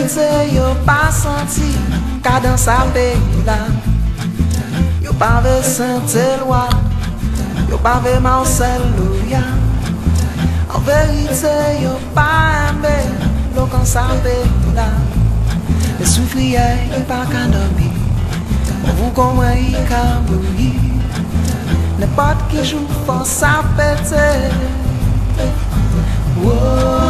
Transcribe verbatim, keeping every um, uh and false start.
verite yo pa senti Kadan sa peyi la Yo pa ve Saint-Éloi Yo pa ve Marcel Louya En verite yo pa eme Lo kan sa peyi la Le soufriye yo pa kan dormi Vous komwen yi ka bouyi N'importe qui joue fort sa pète. Whoa.